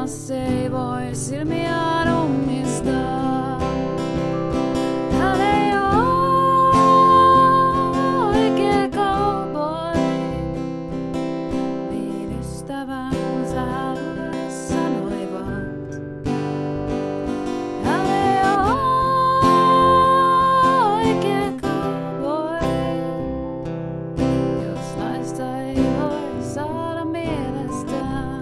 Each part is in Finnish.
kolmas ei voi silmiään ummistaa. Hän ei oo oikea cowboy, niin ystävänsä hänelle sanoivat. Hän ei oo oikea cowboy, jos naista ei voi saada mielestään.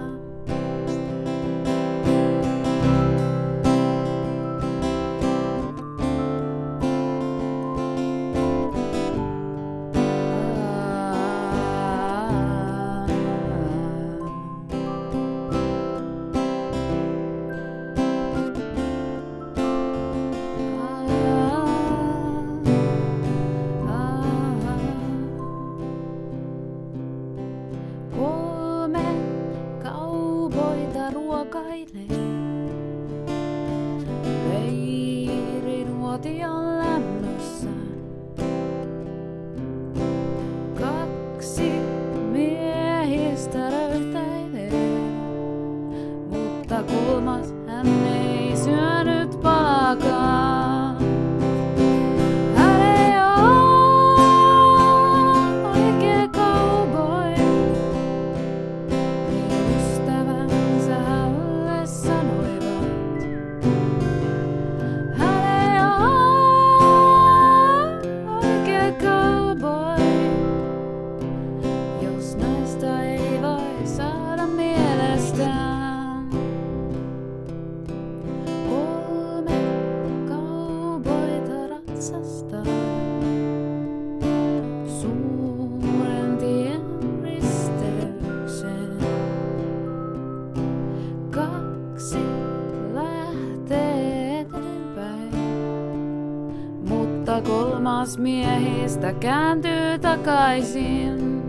Kolme cowboyta ruokailee leirinuotion lämmössä. Kaksi miehistä röyhtäilee, mutta kolmas hän ei syönyt palaakaan. Hän ei oo oikea cowboy, niin ystävänsä hänelle sanoivat. Hän ei oo oikea cowboy, jos naista ei voi saada mielestään. Kolme cowboyta ratsastaa suuren tien risteyksen. Kaksi lähtee eteenpäin, mutta kolmas miehistä kääntyy takaisin.